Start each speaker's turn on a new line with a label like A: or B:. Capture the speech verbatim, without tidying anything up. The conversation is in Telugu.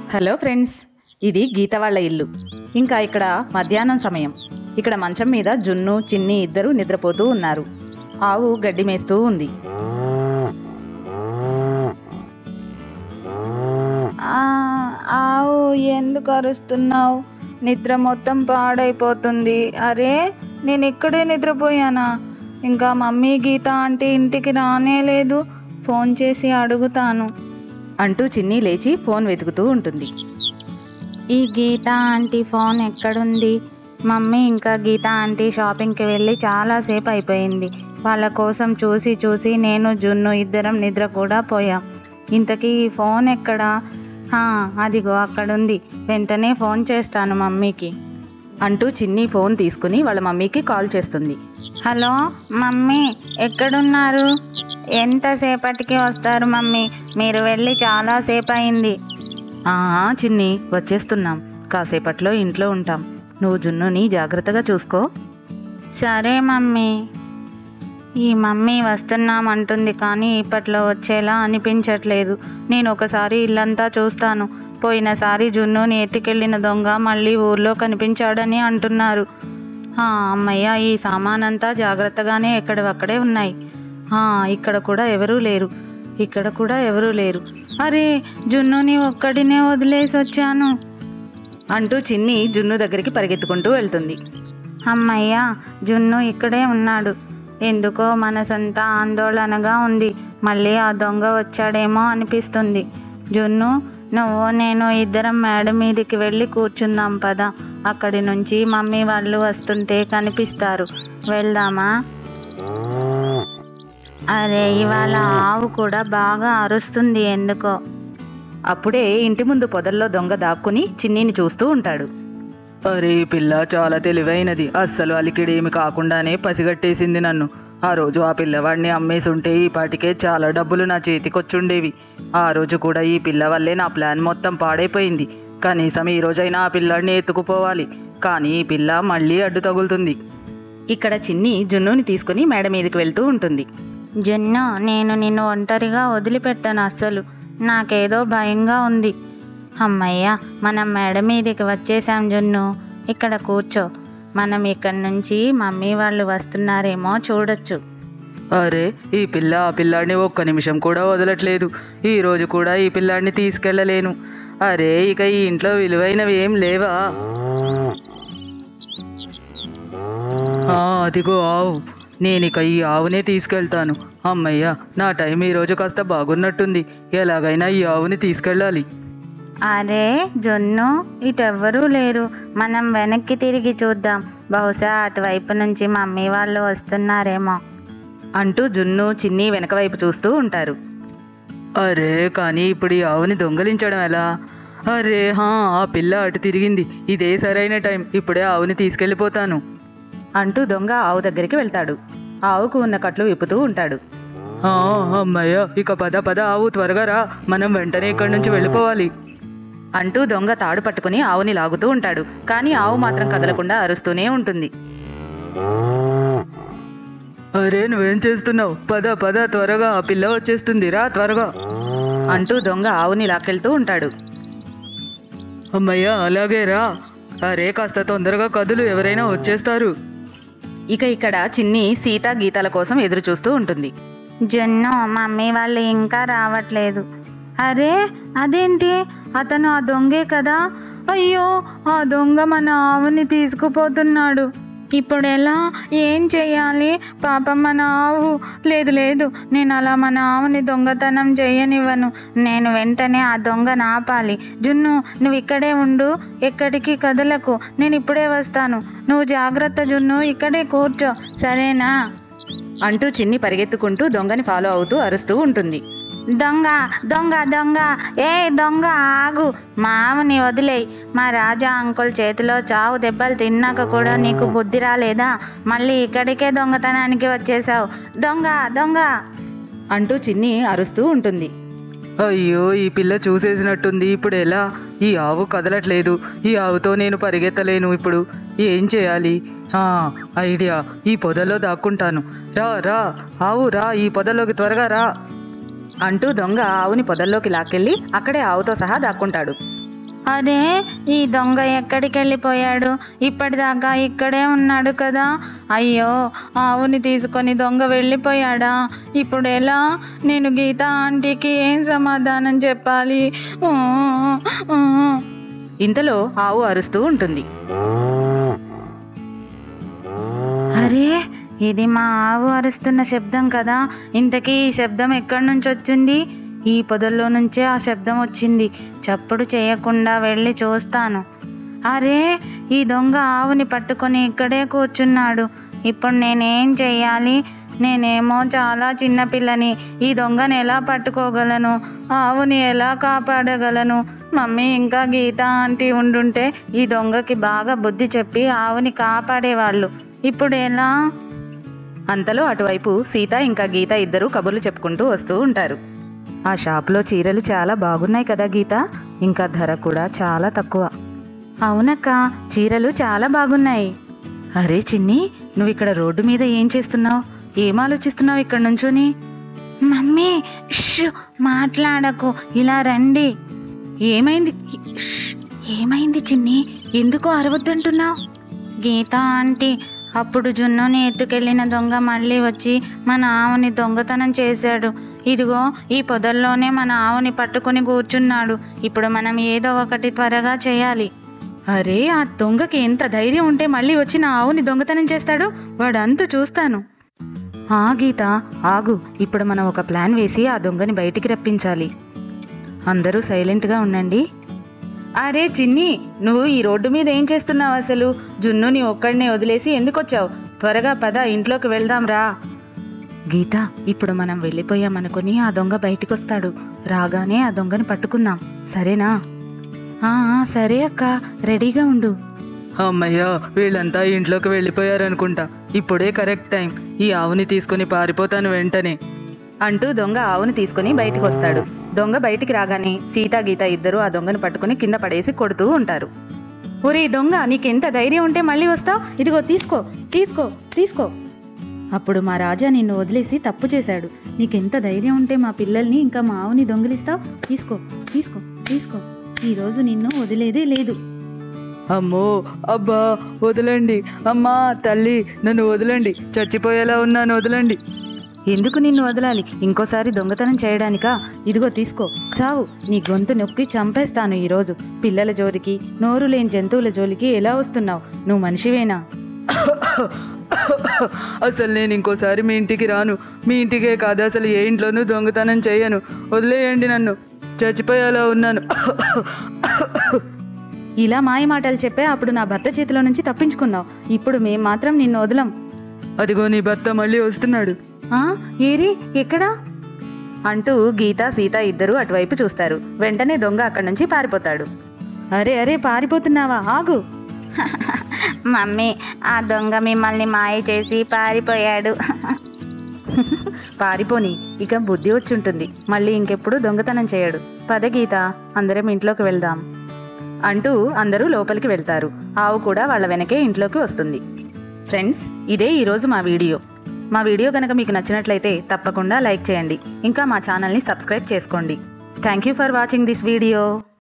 A: హలో ఫ్రెండ్స్, ఇది గీత వాళ్ళ ఇల్లు. ఇంకా ఇక్కడ మధ్యాహ్నం సమయం. ఇక్కడ మంచం మీద జున్ను, చిన్ని ఇద్దరు నిద్రపోతూ ఉన్నారు. ఆవు గడ్డి మేస్తూ ఉంది.
B: ఆవు ఎందుకు అరుస్తున్నావు? నిద్ర మొత్తం పాడైపోతుంది. అరే, నేను ఇక్కడే నిద్రపోయానా? ఇంకా మమ్మీ గీత ఆంటీ ఇంటికి రానే లేదు. ఫోన్ చేసి అడుగుతాను
A: అంటూ చిన్ని లేచి ఫోన్ వెతుకుతూ ఉంటుంది.
B: ఈ గీత ఆంటీ ఫోన్ ఎక్కడుంది? మమ్మీ ఇంకా గీత ఆంటీ షాపింగ్కి వెళ్ళి చాలాసేపు అయిపోయింది. వాళ్ళ కోసం చూసి చూసి నేను జున్ను ఇద్దరం నిద్ర కూడా పోయాం. ఇంతకీ ఈ ఫోన్ ఎక్కడా? అదిగో అక్కడుంది. వెంటనే ఫోన్ చేస్తాను మమ్మీకి
A: అంటూ చిన్ని ఫోన్ తీసుకుని వాళ్ళ మమ్మీకి కాల్ చేస్తుంది.
B: హలో మమ్మీ, ఎక్కడున్నారు? ఎంతసేపటికి వస్తారు మమ్మీ? మీరు వెళ్ళి చాలాసేపు అయింది.
A: చిన్ని, వచ్చేస్తున్నాం. కాసేపట్లో ఇంట్లో ఉంటాం. నువ్వు జున్నుని జాగ్రత్తగా చూసుకో.
B: సరే మమ్మీ. ఈ మమ్మీ వస్తున్నామంటుంది కానీ ఇప్పట్లో వచ్చేలా అనిపించట్లేదు. నేను ఒకసారి ఇల్లంతా చూస్తాను. పోయినసారి జున్నుని ఎత్తుకెళ్ళిన దొంగ మళ్ళీ ఊర్లో కనిపించాడని అంటున్నారు. అమ్మయ్య, ఈ సామానంతా జాగ్రత్తగానే ఎక్కడవక్కడే ఉన్నాయి. ఇక్కడ కూడా ఎవరూ లేరు. ఇక్కడ కూడా ఎవరూ లేరు. అరే, జున్నుని ఒక్కడినే వదిలేసి వచ్చాను
A: అంటూ చిన్ని జున్ను దగ్గరికి పరిగెత్తుకుంటూ వెళ్తుంది.
B: అమ్మయ్య, జున్ను ఇక్కడే ఉన్నాడు. ఎందుకో మనసంతా ఆందోళనగా ఉంది. మళ్ళీ ఆ దొంగ వచ్చాడేమో అనిపిస్తుంది. జున్ను, నువ్వు నేను ఇద్దరం మేడ మీదికి వెళ్ళి కూర్చుందాం పద. అక్కడి నుంచి మమ్మీ వాళ్ళు వస్తుంటే కనిపిస్తారు. వెళ్దామా? అరే, ఇవాళ ఆవు కూడా బాగా అరుస్తుంది ఎందుకో.
A: అప్పుడే ఇంటి ముందు పొదల్లో దొంగ దాక్కుని చిన్నీని చూస్తూ ఉంటాడు.
C: అరే, పిల్ల చాలా తెలివైనది. అస్సలు అలికిడేమి కాకుండానే పసిగట్టేసింది నన్ను. ఆ రోజు ఆ పిల్లవాడిని అమ్మేసుంటే ఈ పాటికే చాలా డబ్బులు నా చేతికొచ్చుండేవి. ఆ రోజు కూడా ఈ పిల్ల వల్లే నా ప్లాన్ మొత్తం పాడైపోయింది. కనీసం ఈ రోజైనా ఆ పిల్లాడిని ఎత్తుకుపోవాలి. కానీ ఈ పిల్ల మళ్ళీ అడ్డు తగులుతుంది.
A: ఇక్కడ చిన్ని జున్నుని తీసుకుని మేడ మీదకి వెళ్తూ ఉంటుంది.
B: జున్ను, నేను నిన్ను ఒంటరిగా వదిలిపెట్టాను. అస్సలు నాకేదో భయంగా ఉంది. అమ్మయ్య, మనం మేడ మీదకి వచ్చేసాం. జున్ను, ఇక్కడ కూర్చో. మనం ఇక్కడి నుంచి మమ్మీ వాళ్ళు వస్తున్నారేమో చూడొచ్చు.
C: అరే, ఈ పిల్ల ఆ పిల్లాడిని ఒక్క నిమిషం కూడా వదలట్లేదు. ఈ రోజు కూడా ఈ పిల్లాడిని తీసుకెళ్ళలేను. అరే, ఇక ఈ ఇంట్లో విలువైనవి ఏం లేవా? అదిగో ఆవు. నేనిక ఈ ఆవునే తీసుకెళ్తాను. అమ్మయ్య, నా టైం ఈరోజు కాస్త బాగున్నట్టుంది. ఎలాగైనా ఈ ఆవుని తీసుకెళ్ళాలి.
B: అరే జున్ను, ఇటెవ్వరూ లేరు. మనం వెనక్కి తిరిగి చూద్దాం. బహుశా అటువైపు నుంచి మమ్మీ వాళ్ళు వస్తున్నారేమో
A: అంటూ జున్ను, చిన్ని వెనక వైపు చూస్తూ ఉంటారు.
C: అరే, కానీ ఇప్పుడు ఈ ఆవుని దొంగలించడం ఎలా? అరే, హా ఆ పిల్ల అటు తిరిగింది. ఇదే సరైన టైం. ఇప్పుడే ఆవుని తీసుకెళ్ళిపోతాను
A: అంటూ దొంగ ఆవు దగ్గరికి వెళ్తాడు. ఆవుకు ఉన్న కట్లు విప్పుతూ ఉంటాడు.
C: అమ్మయ్య, ఇక పద పద ఆవు, త్వరగా రా. మనం వెంటనే ఇక్కడి నుంచి వెళ్ళిపోవాలి
A: అంటూ దొంగ తాడు పట్టుకుని ఆవుని లాగుతూ ఉంటాడు. కానీ ఆవు మాత్రం కదలకుండా అరుస్తూనే ఉంటుంది.
C: అరే, నువ్వేం చేస్తున్నావు? పద పద, త్వరగా, ఆ పిల్ల వచ్చేస్తుంది, రా త్వరగా
A: అంటూ దొంగ ఆవుని లాక్కెళ్తూ ఉంటాడు.
C: అమ్మయ్య, అలాగే రా. అరే, కాస్త తొందరగా కదులు, ఎవరైనా వచ్చేస్తారు.
A: ఇక ఇక్కడ చిన్ని సీత గీతాల కోసం ఎదురు చూస్తూ ఉంటుంది.
B: జున్ను, మమ్మీ వాళ్ళు ఇంకా రావట్లేదు. అరే, అదేంటి? అతను ఆ దొంగే కదా? అయ్యో, ఆ దొంగ మన ఆవుని తీసుకుపోతున్నాడు. ఇప్పుడు ఎలా? ఏం చెయ్యాలి? పాపం మన ఆవు. లేదు లేదు, నేను అలా మన ఆవుని దొంగతనం చేయనివ్వను. నేను వెంటనే ఆ దొంగను ఆపాలి. జున్ను, నువ్వు ఇక్కడే ఉండు, ఎక్కడికి కదలకు. నేను ఇప్పుడే వస్తాను. నువ్వు జాగ్రత్త జున్ను, ఇక్కడే కూర్చో, సరేనా?
A: అంటూ చిన్ని పరిగెత్తుకుంటూ దొంగని ఫాలో అవుతూ అరుస్తూ ఉంటుంది.
B: దొంగ దొంగ దొంగ, ఏ దొంగ ఆగు. మా ఆవుని వదిలేయి. మా రాజా అంకుల్ చేతిలో చావు దెబ్బలు తిన్నాక కూడా నీకు బుద్ధి రాలేదా? మళ్ళీ ఇక్కడికే దొంగతనానికి వచ్చేసావు. దొంగ దొంగ
A: అంటూ చిన్ని అరుస్తూ ఉంటుంది.
C: అయ్యో, ఈ పిల్ల చూసేసినట్టుంది. ఇప్పుడు ఎలా? ఈ ఆవు కదలట్లేదు. ఈ ఆవుతో నేను పరిగెత్తలేను. ఇప్పుడు ఏం చేయాలి? ఐడియా, ఈ పొదలో దాక్కుంటాను. రా రా ఆవు, రా, ఈ పొదలోకి త్వరగా రా
A: అంటూ దొంగ ఆవుని పొదల్లోకి లాక్కెళ్ళి అక్కడే ఆవుతో సహా దాక్కుంటాడు.
B: అరే ఈ దొంగ ఎక్కడికి వెళ్ళిపోయాడు? ఇప్పటిదాకా ఇక్కడే ఉన్నాడు కదా. అయ్యో, ఆవుని తీసుకొని దొంగ వెళ్ళిపోయాడా? ఇప్పుడు ఎలా? నేను గీత ఆంటీకి ఏం సమాధానం చెప్పాలి? ఊ, ఊ.
A: ఇంతలో ఆవు అరుస్తూ ఉంటుంది.
B: అరే, ఇది మా ఆవు అరుస్తున్న శబ్దం కదా. ఇంతకీ ఈ శబ్దం ఎక్కడి నుంచి వచ్చింది? ఈ పొదల్లో నుంచే ఆ శబ్దం వచ్చింది. చప్పుడు చేయకుండా వెళ్ళి చూస్తాను. అరే, ఈ దొంగ ఆవుని పట్టుకొని ఇక్కడే కూర్చున్నాడు. ఇప్పుడు నేనేం చెయ్యాలి? నేనేమో చాలా చిన్నపిల్లని. ఈ దొంగని ఎలా పట్టుకోగలను? ఆవుని ఎలా కాపాడగలను? మమ్మీ ఇంకా గీత ఆంటీ ఉండుంటే ఈ దొంగకి బాగా బుద్ధి చెప్పి ఆవుని కాపాడేవాళ్ళు. ఇప్పుడు ఎలా?
A: అంతలో అటువైపు సీత ఇంకా గీత ఇద్దరు కబుర్లు చెప్పుకుంటూ వస్తూ ఉంటారు. ఆ షాప్లో చీరలు చాలా బాగున్నాయి కదా గీత, ఇంకా ధర కూడా చాలా తక్కువ.
B: అవునక్క, చీరలు చాలా బాగున్నాయి.
A: అరే చిన్ని, నువ్వు ఇక్కడ రోడ్డు మీద ఏం చేస్తున్నావు? ఏం ఆలోచిస్తున్నావు ఇక్కడ నుంచోని?
B: మమ్మీ, ష్ మాట్లాడకు, ఇలా రండి.
A: ఏమైంది?
B: ష్, ఏమైంది చిన్ని? ఎందుకు అరవద్దంటున్నావు? గీత ఆంటీ, అప్పుడు జున్నుని ఎత్తుకెళ్ళిన దొంగ మళ్ళీ వచ్చి మన ఆవుని దొంగతనం చేశాడు. ఇదిగో ఈ పొదల్లోనే మన ఆవుని పట్టుకుని కూర్చున్నాడు. ఇప్పుడు మనం ఏదో ఒకటి త్వరగా చేయాలి.
A: అరే, ఆ దొంగకి ఎంత ధైర్యం ఉంటే మళ్ళీ వచ్చి నా ఆవుని దొంగతనం చేస్తాడు? వాడంతు చూస్తాను. ఆ గీత, ఆగు. ఇప్పుడు మనం ఒక ప్లాన్ వేసి ఆ దొంగని బయటికి రప్పించాలి. అందరూ సైలెంట్గా ఉండండి. అరే చిన్ని, నువ్వు ఈ రోడ్డు మీద ఏం చేస్తున్నావు అసలు? జున్నుని ఒక్కడినే వదిలేసి ఎందుకు వచ్చావు? త్వరగా పద, ఇంట్లోకి వెళ్దాం రా. గీత, ఇప్పుడు మనం వెళ్ళిపోయామనుకుని ఆ దొంగ బయటికి వస్తాడు. రాగానే ఆ దొంగని పట్టుకుందాం, సరేనా?
B: ఆ సరే అక్క, రెడీగా ఉండు.
C: అమ్మయ్యా, వీళ్ళంతా ఇంట్లోకి వెళ్ళిపోయారనుకుంటా. ఇప్పుడే కరెక్ట్ టైం. ఈ ఆవుని తీసుకుని పారిపోతాను వెంటనే
A: అంటూ దొంగ ఆవుని తీసుకుని బయటికి వస్తాడు. దొంగ బయటికి రాగానే సీత గీత ఇద్దరు ఆ దొంగని పట్టుకుని కింద పడేసి కొడుతూ ఉంటారు. ఒరే దొంగ, నీకెంత ధైర్యం ఉంటే మళ్ళీ వస్తావు? ఇదిగో తీసుకో, తీసుకో, తీసుకో. అప్పుడు మా రాజా నిన్ను వదిలేసి తప్పు చేశాడు. నీకెంత ధైర్యం ఉంటే మా పిల్లల్ని ఇంకా మా ఆవుని దొంగిలిస్తావు? తీసుకో, తీసుకో, తీసుకో. ఈరోజు నిన్ను వదిలేదే లేదు.
C: అమ్మో, అబ్బా, వదలండి. అమ్మా, తల్లి, నన్ను వదలండి. చచ్చిపోయేలా ఉన్నాను, వదలండి.
A: ఎందుకు నిన్ను వదలాలి? ఇంకోసారి దొంగతనం చేయడానికా? ఇదిగో తీసుకో, చావు. నీ గొంతు నొక్కి చంపేస్తాను ఈరోజు. పిల్లల జోలికి, నోరు లేని జంతువుల జోలికి ఎలా వస్తున్నావు? నువ్వు మనిషివేనా?
C: అసలు నేను ఇంకోసారి మీ ఇంటికి రాను. మీ ఇంటికే కాదు, అసలు ఏ ఇంట్లోనూ దొంగతనం చేయను. వదిలేయండి, నన్ను చచ్చిపోయేలా ఉన్నాను.
A: ఇలా మాయ మాటలు చెప్పే అప్పుడు నా భర్త చేతిలో నుంచి తప్పించుకున్నావు. ఇప్పుడు మేం మాత్రం నిన్ను వదలం.
C: అదిగో నీ భర్త మళ్ళీ వస్తున్నాడు.
A: ఆ ఏరి, ఎక్కడా? అంటూ గీత సీత ఇద్దరు అటువైపు చూస్తారు. వెంటనే దొంగ అక్కడి నుంచి పారిపోతాడు. అరే అరే, పారిపోతున్నావా? ఆగు.
B: మమ్మీ, ఆ దొంగ మిమ్మల్ని మాయ చేసి పారిపోయాడు.
A: పారిపోని, ఇక బుద్ధి వచ్చి ఉంటుంది. మళ్ళీ ఇంకెప్పుడు దొంగతనం చేయడు. పద గీత, అందరం ఇంట్లోకి వెళ్దాం అంటూ అందరూ లోపలికి వెళ్తారు. ఆవు కూడా వాళ్ళ వెనకే ఇంట్లోకి వస్తుంది. ఫ్రెండ్స్, ఇదే ఈరోజు మా వీడియో. మా వీడియో కనుక మీకు నచ్చినట్లయితే తప్పకుండా లైక్ చేయండి. ఇంకా మా ఛానల్ని సబ్స్క్రైబ్ చేసుకోండి. Thank you for watching this video.